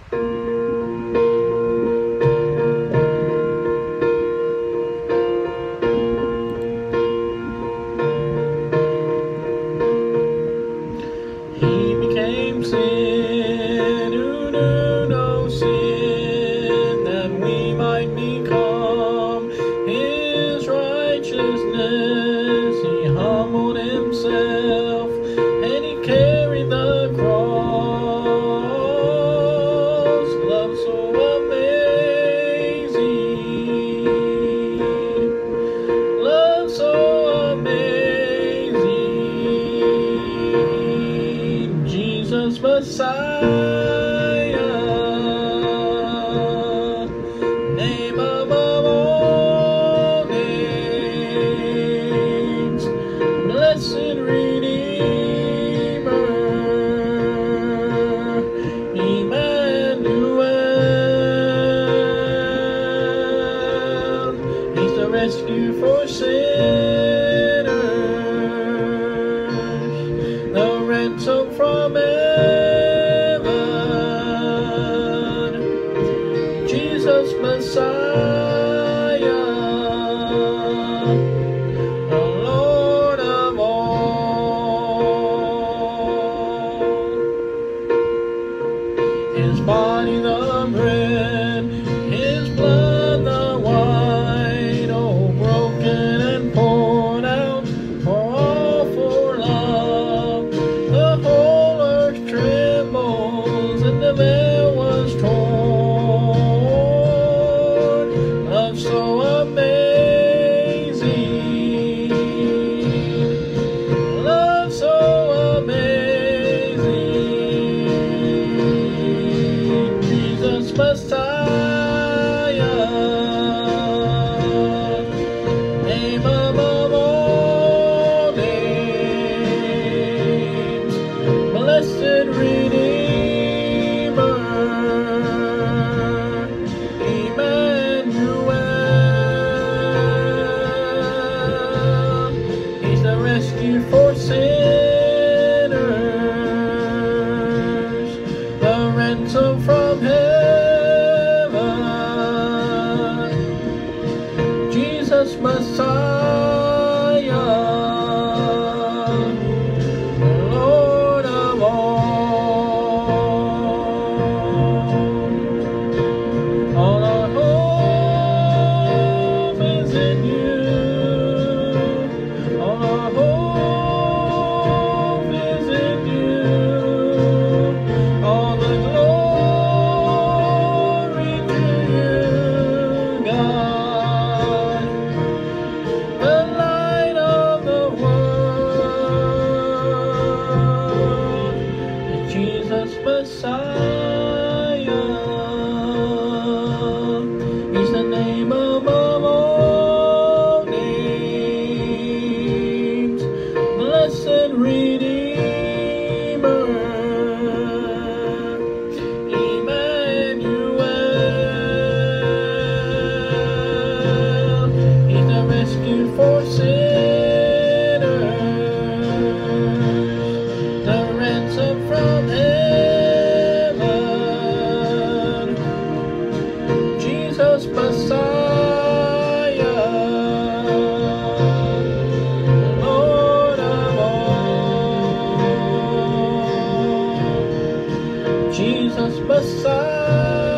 He became sin who knew no sin, that we might become his righteousness. He humbled himself and he carried the cross. Love so amazing, love so amazing. Jesus Messiah, name above all names, blessed Redeemer, Emmanuel. He's the rescue for sinners, the ransom from heaven. Jesus Messiah, the Lord of all. His body the bread, his blood the wine, oh, broken and poured out for all for love. The whole earth trembles and the veil was torn. Love so amazing, love so amazing. Jesus Messiah, name above all names, blessed Redeemer, Emmanuel. He's the rescue for sinners, the ransom from heaven. Jesus Messiah, the Lord of all. All our hope is in you. All our hope is in you. All the glory to you, God, the light of the world, Jesus Messiah. He's the name above all names, blessed Redeemer, Emmanuel. He's the rescue for sinners, the ransom from heaven. Jesus Messiah, Lord of all. Jesus Messiah.